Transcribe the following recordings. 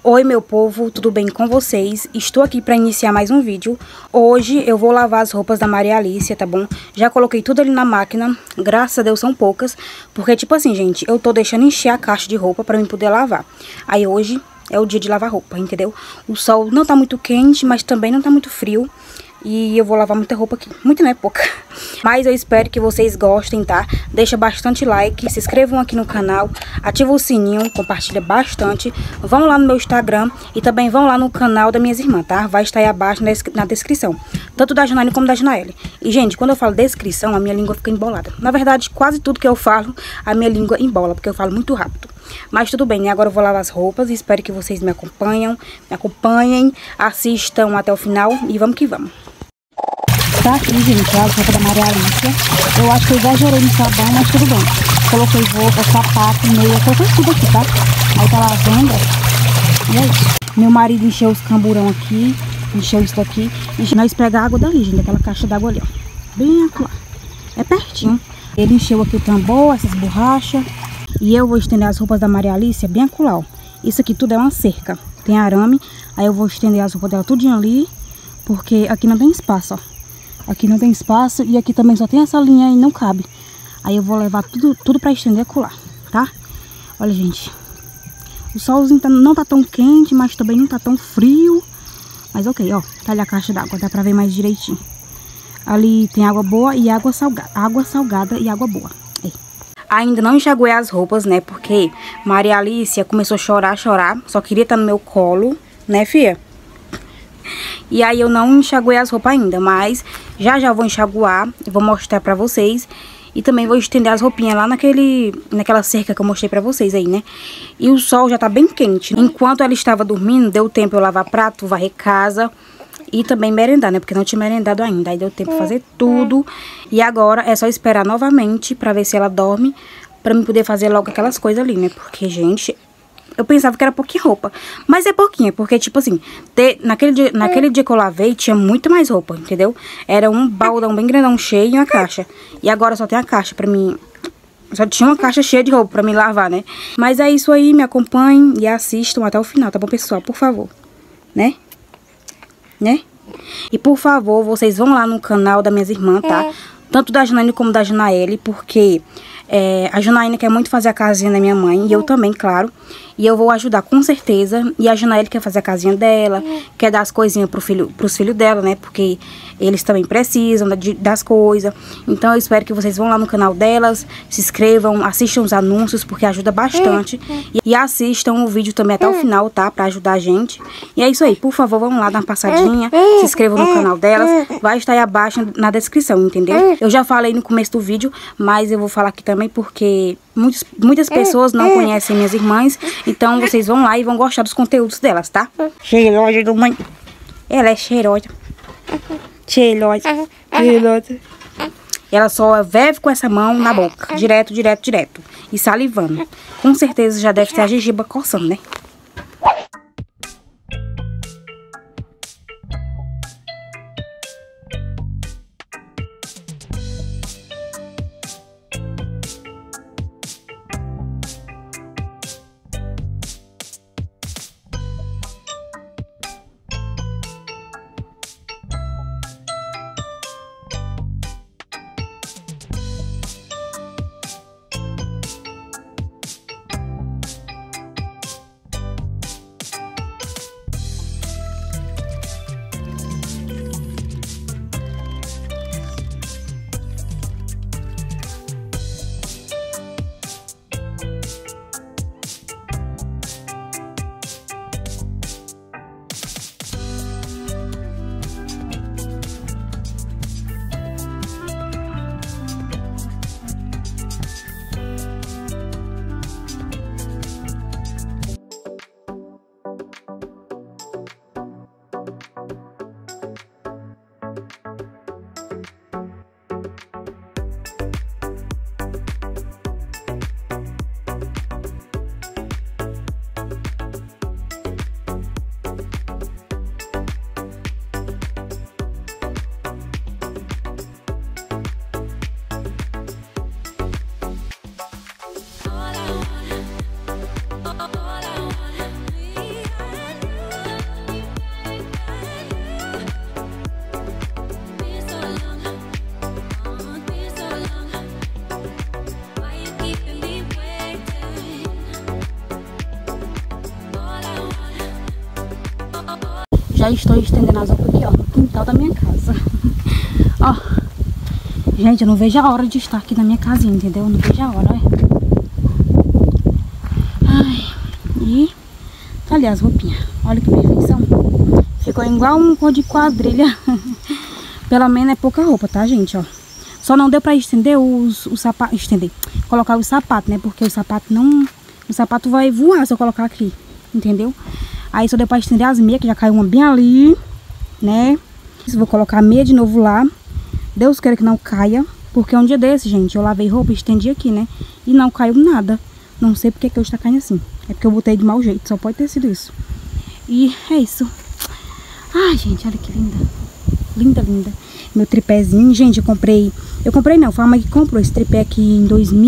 Oi meu povo, tudo bem com vocês? Estou aqui para iniciar mais um vídeo. Hoje eu vou lavar as roupas da Maria Alicia, tá bom? Já coloquei tudo ali na máquina, graças a Deus são poucas. Porque tipo assim, gente, eu tô deixando encher a caixa de roupa para mim poder lavar. Aí hoje é o dia de lavar roupa, entendeu? O sol não tá muito quente, mas também não tá muito frio. E eu vou lavar muita roupa aqui. Muito não é pouca. Mas eu espero que vocês gostem, tá? Deixa bastante like, se inscrevam aqui no canal, ativa o sininho, compartilha bastante. Vão lá no meu Instagram e também vão lá no canal das minhas irmãs, tá? Vai estar aí abaixo na descrição. Tanto da Janaína como da Janaele. E, gente, quando eu falo descrição, a minha língua fica embolada. Na verdade, quase tudo que eu falo, a minha língua embola, porque eu falo muito rápido. Mas tudo bem, né? Agora eu vou lavar as roupas e espero que vocês me acompanhem, assistam até o final e vamos que vamos. Tá aqui, gente, as roupas da Maria Alicia. Eu acho que eu exagerei no sabão, mas tudo bem. Coloquei roupa, sapato, meia, coloquei tudo aqui, tá? Aí tá lavando, ó. E é isso. Meu marido encheu os camburão aqui, encheu isso daqui. Nós pegamos a água dali, gente, daquela caixa d'água ali, ó. Bem aqui, ó. É pertinho. Ele encheu aqui o tambor, essas borrachas. E eu vou estender as roupas da Maria Alicia bem acolá, ó. Isso aqui tudo é uma cerca. Tem arame. Aí eu vou estender as roupas dela tudinho ali, porque aqui não tem espaço, ó. Aqui não tem espaço e aqui também só tem essa linha e não cabe. Aí eu vou levar tudo pra estender acolá, tá? Olha, gente. O solzinho não tá tão quente, mas também não tá tão frio. Mas ok, ó. Tá ali a caixa d'água, dá pra ver mais direitinho. Ali tem água boa e água salgada. Água salgada e água boa. Aí. Ainda não enxaguei as roupas, né? Porque Maria Alicia começou a chorar. Só queria estar no meu colo, né, filha? E aí eu não enxaguei as roupas ainda, mas já vou enxaguar, vou mostrar pra vocês. E também vou estender as roupinhas lá naquela cerca que eu mostrei pra vocês aí, né? E o sol já tá bem quente. Enquanto ela estava dormindo, deu tempo eu lavar prato, varrer casa e também merendar, né? Porque não tinha merendado ainda, aí deu tempo de fazer tudo. E agora é só esperar novamente pra ver se ela dorme, pra mim poder fazer logo aquelas coisas ali, né? Porque, gente... Eu pensava que era pouquinha roupa, mas é pouquinha, porque tipo assim, naquele dia que eu lavei, tinha muito mais roupa, entendeu? Era um baldão bem grandão cheio e uma caixa. E agora só tem a caixa pra mim, só tinha uma caixa cheia de roupa pra mim lavar, né? Mas é isso aí, me acompanhem e assistam até o final, tá bom, pessoal? Por favor, né? E por favor, vocês vão lá no canal das minhas irmãs, tá? Tanto da Janaína como da Janaele, porque... a Janaína quer muito fazer a casinha da minha mãe, e eu também, claro. E eu vou ajudar com certeza. E a Janaína quer fazer a casinha dela, quer dar as coisinhas pros filhos dela, né? Porque eles também precisam das coisas. Então eu espero que vocês vão lá no canal delas, se inscrevam, assistam os anúncios, porque ajuda bastante. E assistam o vídeo também até o final, tá? Pra ajudar a gente. E é isso aí, por favor, vão lá dar uma passadinha, se inscrevam no canal delas. Vai estar aí abaixo na descrição, entendeu? Eu já falei no começo do vídeo, mas eu vou falar aqui também porque muitas pessoas não conhecem minhas irmãs. Então vocês vão lá e vão gostar dos conteúdos delas, tá? Cheirosa do mãe. Ela é cheirosa. Cheirosa. Ela só vive com essa mão na boca. Direto. E salivando. Com certeza já deve ter a gengiba coçando, né? Já estou estendendo as roupas aqui, ó, no quintal da minha casa. Ó, gente, eu não vejo a hora de estar aqui na minha casinha, entendeu? Eu não vejo a hora, olha. Ai, e tá ali as roupinhas. Olha que perfeição. Ficou igual um cor de quadrilha. Pelo menos é pouca roupa, tá, gente, ó. Só não deu pra estender os sapatos, colocar o sapato, né? Porque o sapato não... O sapato vai voar se eu colocar aqui, entendeu? Aí só deu pra estender as meias, que já caiu uma bem ali, né? Vou colocar a meia de novo lá. Deus queira que não caia, porque um dia desse, gente, eu lavei roupa e estendi aqui, né? E não caiu nada. Não sei porque que hoje tá caindo assim. É porque eu botei de mau jeito, só pode ter sido isso. E é isso. Ai, gente, olha que linda. Linda, linda. Meu tripézinho, gente, eu comprei não, foi a mãe que comprou esse tripé aqui em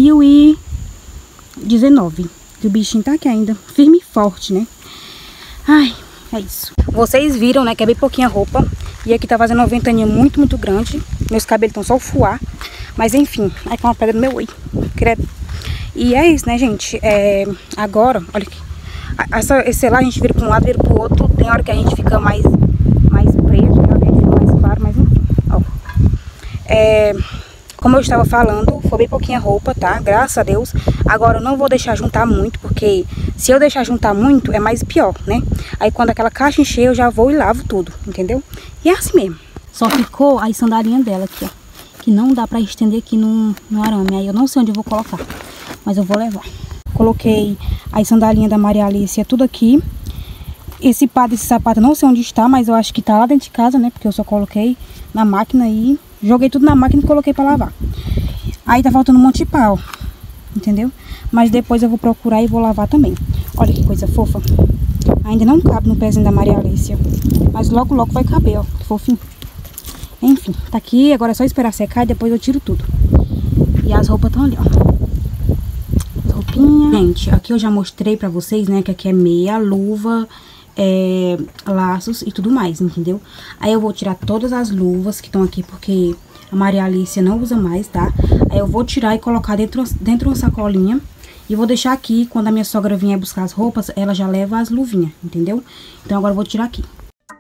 2019. E o bichinho tá aqui ainda, firme e forte, né? Ai, é isso. Vocês viram, né, que é bem pouquinha roupa. E aqui tá fazendo uma ventania muito, muito grande. Meus cabelos estão só o fuá. Mas enfim, aí tá uma pedra no meu oi. Credo. E é isso, né, gente? Agora, olha aqui. Esse lá a gente vira pra um lado, vira pro outro. Tem hora que a gente fica mais preto, tem hora que a gente fica mais claro, mas enfim, ó. Como eu estava falando, foi bem pouquinha roupa, tá? Graças a Deus. Agora eu não vou deixar juntar muito, porque se eu deixar juntar muito, é mais pior, né? Aí quando aquela caixa encher, eu já vou e lavo tudo, entendeu? E é assim mesmo. Só ficou a sandalinha dela aqui, ó. Que não dá pra estender aqui no arame. Aí eu não sei onde eu vou colocar, mas eu vou levar. Coloquei a sandalinha da Maria Alicia tudo aqui. Esse pá desse sapato eu não sei onde está, mas eu acho que tá lá dentro de casa, né? Porque eu só coloquei na máquina e joguei tudo na máquina e coloquei pra lavar. Aí tá faltando um monte de pau, entendeu? Mas depois eu vou procurar e vou lavar também. Olha que coisa fofa. Ainda não cabe no pezinho da Maria Alicia, mas logo, logo vai caber, ó. Que fofinho. Enfim, tá aqui. Agora é só esperar secar e depois eu tiro tudo. E as roupas estão ali, ó. Roupinha. Gente, aqui eu já mostrei pra vocês, né, que aqui é meia, luva, laços e tudo mais, entendeu? Aí eu vou tirar todas as luvas que estão aqui, porque a Maria Alicia não usa mais, tá? Aí eu vou tirar e colocar dentro de uma sacolinha. E vou deixar aqui, quando a minha sogra vier buscar as roupas, ela já leva as luvinhas, entendeu? Então agora eu vou tirar aqui.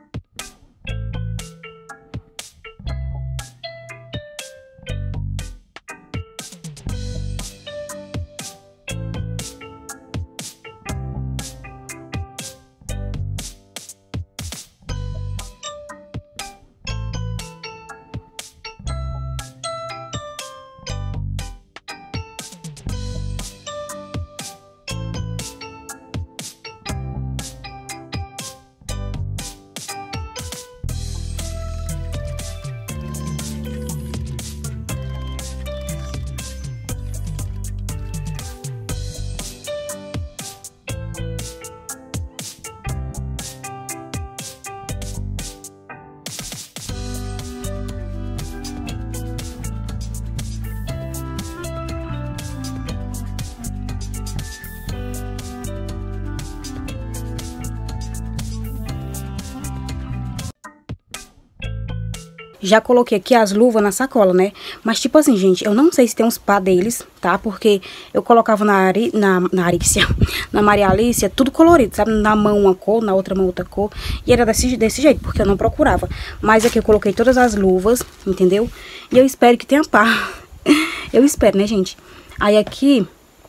Já coloquei aqui as luvas na sacola, né? Mas tipo assim, gente, eu não sei se tem uns pá deles, tá? Porque eu colocava na Maria Alicia, tudo colorido, sabe? Na mão uma cor, na outra mão outra cor. E era desse jeito, porque eu não procurava. Mas aqui eu coloquei todas as luvas, entendeu? E eu espero que tenha pá. Eu espero, né, gente? Aí aqui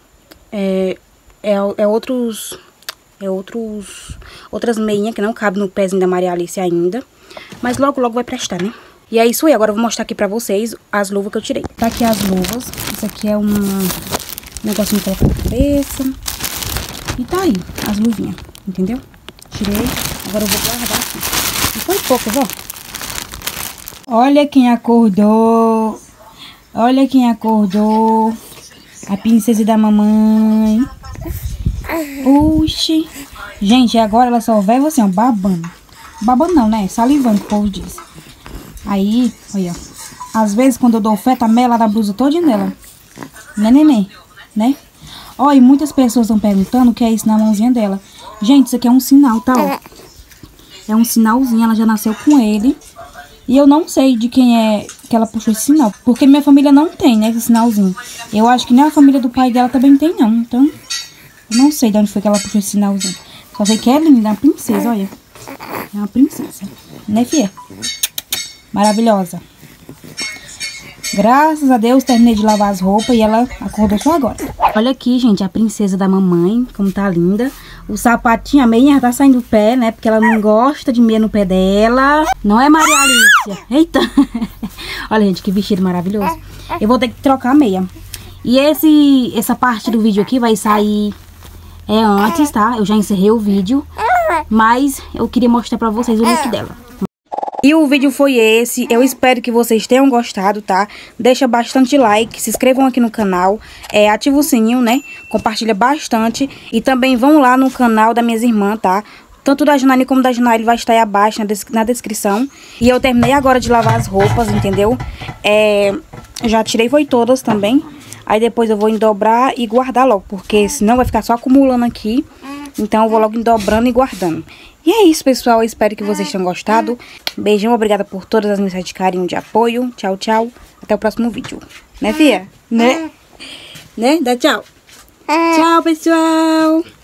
outras meinhas que não cabem no pezinho da Maria Alicia ainda. Mas logo, logo vai prestar, né? E é isso aí, agora eu vou mostrar aqui pra vocês as luvas que eu tirei. Tá aqui as luvas, isso aqui é um negocinho de colocar na cabeça. E tá aí, as luvinhas, entendeu? Tirei, agora eu vou guardar aqui. E foi poucas, ó. Olha quem acordou. Olha quem acordou. A princesa da mamãe. Puxa. Gente, agora ela só vai assim, ó, babando. Babando não, né? Salivando, que o povo diz. Aí, olha, ó. Às vezes, quando eu dou fé, tá mela da blusa todinha dela. Né, neném? Né? Ó, e muitas pessoas estão perguntando o que é isso na mãozinha dela. Gente, isso aqui é um sinal, tá? Ó. É um sinalzinho, ela já nasceu com ele. E eu não sei de quem é que ela puxou esse sinal. Porque minha família não tem, né, esse sinalzinho. Eu acho que nem a família do pai dela também tem, não. Então, eu não sei de onde foi que ela puxou esse sinalzinho. Só sei que é linda, a princesa, olha. É uma princesa. Né, filha? Maravilhosa. Graças a Deus, terminei de lavar as roupas e ela acordou só agora. Olha aqui, gente, a princesa da mamãe, como tá linda. O sapatinho, a meia tá saindo do pé, né? Porque ela não gosta de meia no pé dela. Não é, Maria Alicia? Eita! Olha, gente, que vestido maravilhoso. Eu vou ter que trocar a meia. E essa parte do vídeo aqui vai sair antes, tá? Eu já encerrei o vídeo, mas eu queria mostrar pra vocês o look dela. E o vídeo foi esse, eu espero que vocês tenham gostado, tá? Deixa bastante like, se inscrevam aqui no canal, ativa o sininho, né? Compartilha bastante e também vão lá no canal das minhas irmãs, tá? Tanto da Janaína como da Janaína vai estar aí abaixo na descrição. E eu terminei agora de lavar as roupas, entendeu? Já tirei foi todas também. Aí depois eu vou endobrar e guardar logo, porque senão vai ficar só acumulando aqui. Então eu vou logo endobrando e guardando. E é isso, pessoal. Eu espero que vocês tenham gostado. Beijão, obrigada por todas as mensagens de carinho, de apoio. Tchau, tchau. Até o próximo vídeo. Né, filha? Né? Dá tchau. Tchau, pessoal.